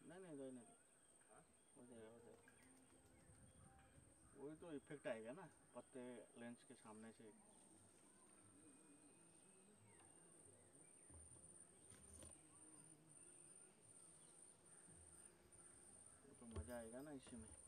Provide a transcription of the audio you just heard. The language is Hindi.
नहीं नहीं रहने दो, हो जाएगा हो जाएगा। वही तो इफेक्ट आएगा ना पत्ते लेंस के सामने से। वो तो मज़ा आएगा ना इसी में।